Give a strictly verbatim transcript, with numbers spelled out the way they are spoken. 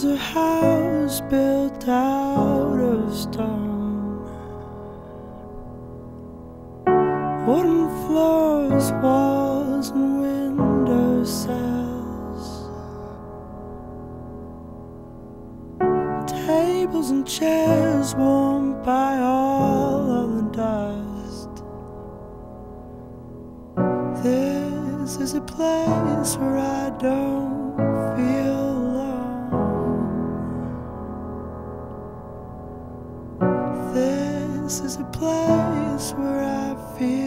is a house built out of stone, wooden floors, walls and window sills, tables and chairs warmed by all of the dust. This is a place where I don't feel alone. This is a place where I feel